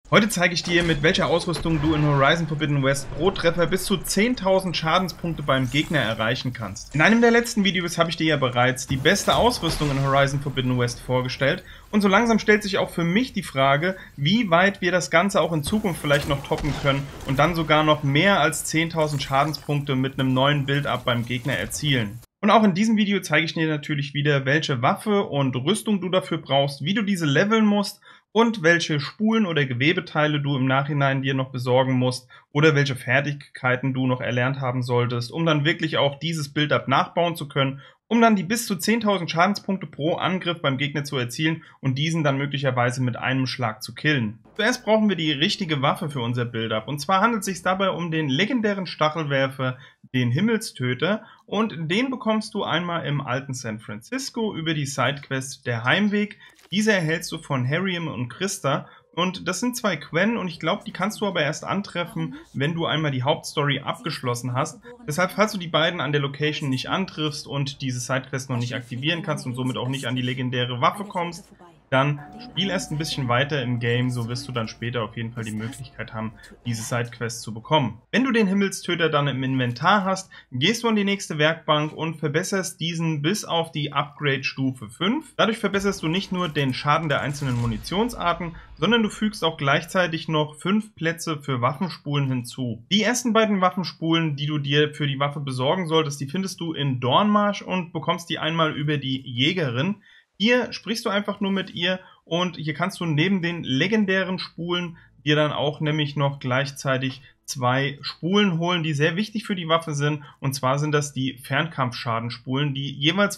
Heute zeige ich dir, mit welcher Ausrüstung du in Horizon Forbidden West pro Treffer bis zu 10.000 Schadenspunkte beim Gegner erreichen kannst. In einem der letzten Videos habe ich dir ja bereits die beste Ausrüstung in Horizon Forbidden West vorgestellt und so langsam stellt sich auch für mich die Frage, wie weit wir das Ganze auch in Zukunft vielleicht noch toppen können und dann sogar noch mehr als 10.000 Schadenspunkte mit einem neuen Build-Up beim Gegner erzielen. Und auch in diesem Video zeige ich dir natürlich wieder, welche Waffe und Rüstung du dafür brauchst, wie du diese leveln musst und welche Spulen oder Gewebeteile du im Nachhinein dir noch besorgen musst oder welche Fertigkeiten du noch erlernt haben solltest, um dann wirklich auch dieses Build-Up nachbauen zu können, um dann die bis zu 10.000 Schadenspunkte pro Angriff beim Gegner zu erzielen und diesen dann möglicherweise mit einem Schlag zu killen. Zuerst brauchen wir die richtige Waffe für unser Build-Up, und zwar handelt es sich dabei um den legendären Stachelwerfer, den Himmelstöter, und den bekommst du einmal im alten San Francisco über die Sidequest Der Heimweg. Diese erhältst du von Harrium und Christa. Und das sind zwei Quen und ich glaube, die kannst du aber erst antreffen, wenn du einmal die Hauptstory abgeschlossen hast. Deshalb, falls du die beiden an der Location nicht antriffst und diese Sidequest noch nicht aktivieren kannst und somit auch nicht an die legendäre Waffe kommst, dann spiel erst ein bisschen weiter im Game, so wirst du dann später auf jeden Fall die Möglichkeit haben, diese Sidequest zu bekommen. Wenn du den Himmelstöter dann im Inventar hast, gehst du an die nächste Werkbank und verbesserst diesen bis auf die Upgrade-Stufe 5. Dadurch verbesserst du nicht nur den Schaden der einzelnen Munitionsarten, sondern du fügst auch gleichzeitig noch 5 Plätze für Waffenspulen hinzu. Die ersten beiden Waffenspulen, die du dir für die Waffe besorgen solltest, die findest du in Dornmarsch und bekommst die einmal über die Jägerin. Hier sprichst du einfach nur mit ihr und hier kannst du neben den legendären Spulen dir dann auch nämlich noch gleichzeitig 2 Spulen holen, die sehr wichtig für die Waffe sind. Und zwar sind das die Fernkampfschadenspulen, die jeweils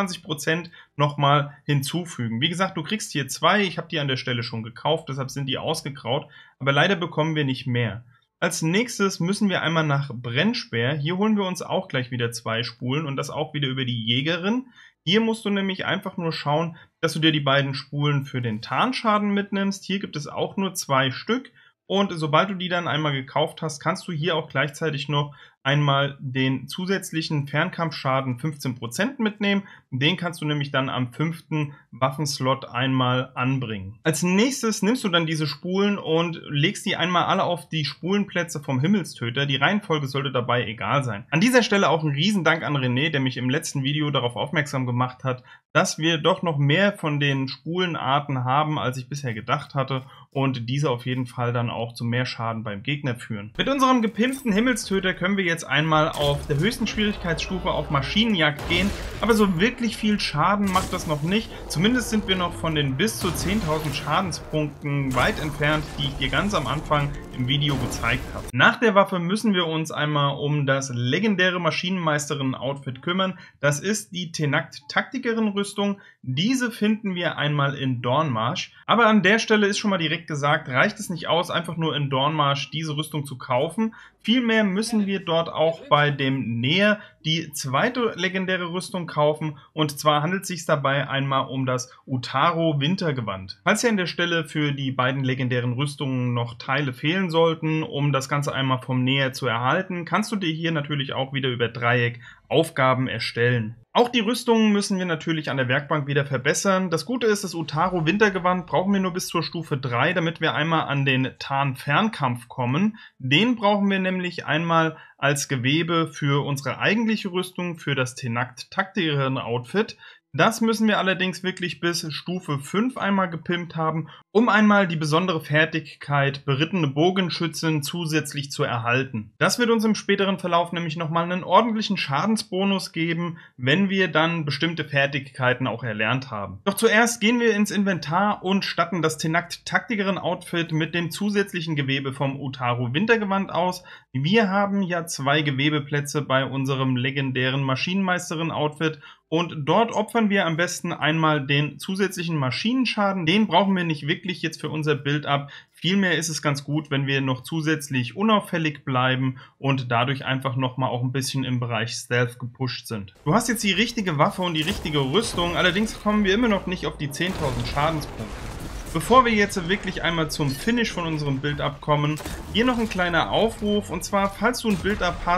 25% nochmal hinzufügen. Wie gesagt, du kriegst hier 2, ich habe die an der Stelle schon gekauft, deshalb sind die ausgegraut, aber leider bekommen wir nicht mehr. Als nächstes müssen wir einmal nach Brennspeer. Hier holen wir uns auch gleich wieder 2 Spulen und das auch wieder über die Jägerin. Hier musst du nämlich einfach nur schauen, dass du dir die beiden Spulen für den Tarnschaden mitnimmst. Hier gibt es auch nur 2 Stück. Und sobald du die dann einmal gekauft hast, kannst du hier auch gleichzeitig noch einmal den zusätzlichen Fernkampfschaden 15% mitnehmen. Den kannst du nämlich dann am 5. Waffenslot einmal anbringen. Als nächstes nimmst du dann diese Spulen und legst die einmal alle auf die Spulenplätze vom Himmelstöter. Die Reihenfolge sollte dabei egal sein. An dieser Stelle auch ein Riesendank an René, der mich im letzten Video darauf aufmerksam gemacht hat, dass wir doch noch mehr von den Spulenarten haben, als ich bisher gedacht hatte, und diese auf jeden Fall dann auch zu mehr Schaden beim Gegner führen. Mit unserem gepimpten Himmelstöter können wir jetzt einmal auf der höchsten Schwierigkeitsstufe auf Maschinenjagd gehen, aber so wirklich viel Schaden macht das noch nicht. Zumindest sind wir noch von den bis zu 10.000 Schadenspunkten weit entfernt, die ich dir ganz am Anfang im Video gezeigt habe. Nach der Waffe müssen wir uns einmal um das legendäre Maschinenmeisterin-Outfit kümmern. Das ist die Tenakt-Taktikerin-Rüstung. Diese finden wir einmal in Dornmarsch. Aber an der Stelle ist schon mal direkt gesagt, reicht es nicht aus, einfach nur in Dornmarsch diese Rüstung zu kaufen. Vielmehr müssen wir dort auch bei dem Näher die zweite legendäre Rüstung kaufen, und zwar handelt es sich dabei einmal um das Utaro Wintergewand. Falls dir an der Stelle für die beiden legendären Rüstungen noch Teile fehlen sollten, um das Ganze einmal vom Näher zu erhalten, kannst du dir hier natürlich auch wieder über Dreieck Aufgaben erstellen. Auch die Rüstungen müssen wir natürlich an der Werkbank wieder verbessern. Das Gute ist, das Utaro Wintergewand brauchen wir nur bis zur Stufe 3, damit wir einmal an den Tarn-Fernkampf kommen. Den brauchen wir nämlich einmal als Gewebe für unsere eigentliche Rüstung, für das Tenakt-Taktikerin-Outfit. Das müssen wir allerdings wirklich bis Stufe 5 einmal gepimpt haben, um einmal die besondere Fertigkeit berittene Bogenschützin zusätzlich zu erhalten. Das wird uns im späteren Verlauf nämlich nochmal einen ordentlichen Schadensbonus geben, wenn wir dann bestimmte Fertigkeiten auch erlernt haben. Doch zuerst gehen wir ins Inventar und statten das Tenakt-Taktikerin-Outfit mit dem zusätzlichen Gewebe vom Utaro Wintergewand aus. Wir haben ja 2 Gewebeplätze bei unserem legendären Maschinenmeisterin-Outfit. Und dort opfern wir am besten einmal den zusätzlichen Maschinenschaden. Den brauchen wir nicht wirklich jetzt für unser Build-Up. Vielmehr ist es ganz gut, wenn wir noch zusätzlich unauffällig bleiben und dadurch einfach nochmal auch ein bisschen im Bereich Stealth gepusht sind. Du hast jetzt die richtige Waffe und die richtige Rüstung, allerdings kommen wir immer noch nicht auf die 10.000 Schadenspunkte. Bevor wir jetzt wirklich einmal zum Finish von unserem Build-Up kommen, hier noch ein kleiner Aufruf, und zwar, falls du ein Build-Up hast,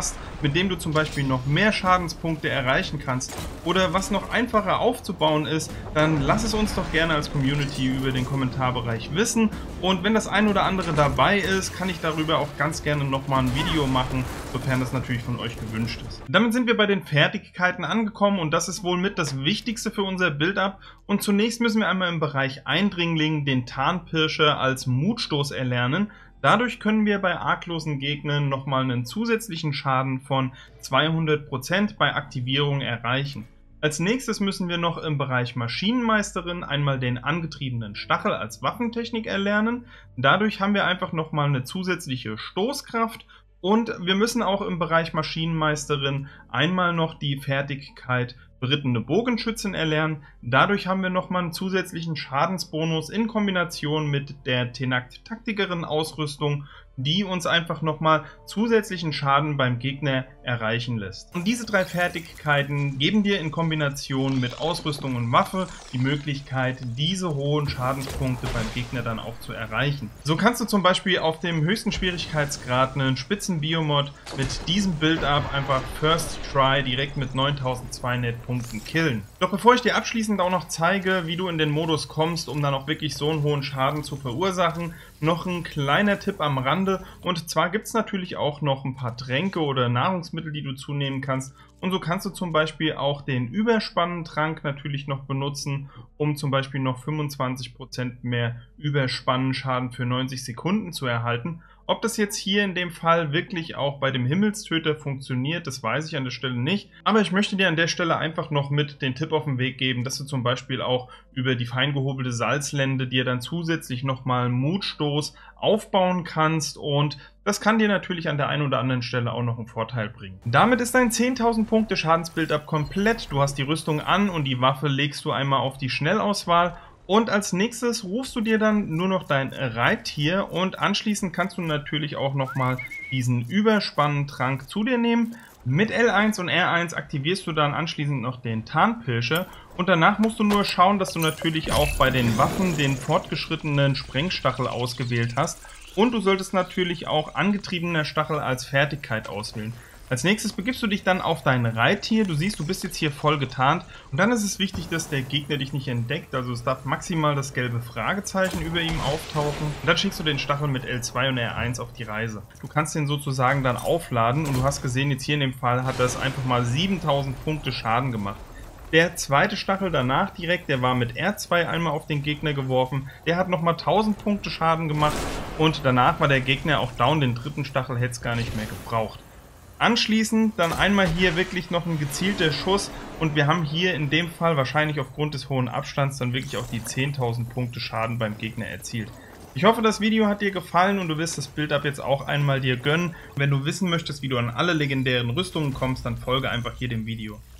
mit dem du zum Beispiel noch mehr Schadenspunkte erreichen kannst oder was noch einfacher aufzubauen ist, dann lass es uns doch gerne als Community über den Kommentarbereich wissen. Und wenn das ein oder andere dabei ist, kann ich darüber auch ganz gerne nochmal ein Video machen, sofern das natürlich von euch gewünscht ist. Damit sind wir bei den Fertigkeiten angekommen und das ist wohl mit das Wichtigste für unser Build-up. Und zunächst müssen wir einmal im Bereich Eindringling den Tarnpirscher als Mutstoß erlernen. Dadurch können wir bei arglosen Gegnern nochmal einen zusätzlichen Schaden von 200% bei Aktivierung erreichen. Als nächstes müssen wir noch im Bereich Maschinenmeisterin einmal den angetriebenen Stachel als Waffentechnik erlernen. Dadurch haben wir einfach nochmal eine zusätzliche Stoßkraft. Und wir müssen auch im Bereich Maschinenmeisterin einmal noch die Fertigkeit berittene Bogenschützin erlernen. Dadurch haben wir nochmal einen zusätzlichen Schadensbonus in Kombination mit der Tenakt-Taktikerin Ausrüstung, die uns einfach nochmal zusätzlichen Schaden beim Gegner erreichen lässt. Und diese drei Fertigkeiten geben dir in Kombination mit Ausrüstung und Waffe die Möglichkeit, diese hohen Schadenspunkte beim Gegner dann auch zu erreichen. So kannst du zum Beispiel auf dem höchsten Schwierigkeitsgrad einen Spitzen-Biomod mit diesem Build-up einfach First Try direkt mit 9200 Punkten killen. Doch bevor ich dir abschließend auch noch zeige, wie du in den Modus kommst, um dann auch wirklich so einen hohen Schaden zu verursachen, noch ein kleiner Tipp am Rande. Und zwar gibt es natürlich auch noch ein paar Tränke oder Nahrungsmittel, die du zunehmen kannst. Und so kannst du zum Beispiel auch den Überspannentrank natürlich noch benutzen, um zum Beispiel noch 25% mehr Überspannenschaden für 90 Sekunden zu erhalten. Ob das jetzt hier in dem Fall wirklich auch bei dem Himmelstöter funktioniert, das weiß ich an der Stelle nicht. Aber ich möchte dir an der Stelle einfach noch mit den Tipp auf den Weg geben, dass du zum Beispiel auch über die fein gehobelte Salzlende dir dann zusätzlich nochmal einen Mutstoß aufbauen kannst. Und das kann dir natürlich an der einen oder anderen Stelle auch noch einen Vorteil bringen. Damit ist dein 10.000 Punkte Schadensbuild-up komplett. Du hast die Rüstung an und die Waffe legst du einmal auf die Schnellauswahl. Und als nächstes rufst du dir dann nur noch dein Reittier und anschließend kannst du natürlich auch nochmal diesen Überspannentrank zu dir nehmen. Mit L1 und R1 aktivierst du dann anschließend noch den Tarnpirscher und danach musst du nur schauen, dass du natürlich auch bei den Waffen den fortgeschrittenen Sprengstachel ausgewählt hast und du solltest natürlich auch angetriebener Stachel als Fertigkeit auswählen. Als nächstes begibst du dich dann auf dein Reittier. Du siehst, du bist jetzt hier voll getarnt. Und dann ist es wichtig, dass der Gegner dich nicht entdeckt. Also es darf maximal das gelbe Fragezeichen über ihm auftauchen. Und dann schickst du den Stachel mit L2 und R1 auf die Reise. Du kannst den sozusagen dann aufladen. Und du hast gesehen, jetzt hier in dem Fall hat das einfach mal 7000 Punkte Schaden gemacht. Der zweite Stachel danach direkt, der war mit R2 einmal auf den Gegner geworfen. Der hat nochmal 1000 Punkte Schaden gemacht. Und danach war der Gegner auch down. Den dritten Stachel hätte es gar nicht mehr gebraucht. Anschließend dann einmal hier wirklich noch ein gezielter Schuss und wir haben hier in dem Fall wahrscheinlich aufgrund des hohen Abstands dann wirklich auch die 10.000 Punkte Schaden beim Gegner erzielt. Ich hoffe, das Video hat dir gefallen und du wirst das Build-up jetzt auch einmal dir gönnen. Wenn du wissen möchtest, wie du an alle legendären Rüstungen kommst, dann folge einfach hier dem Video.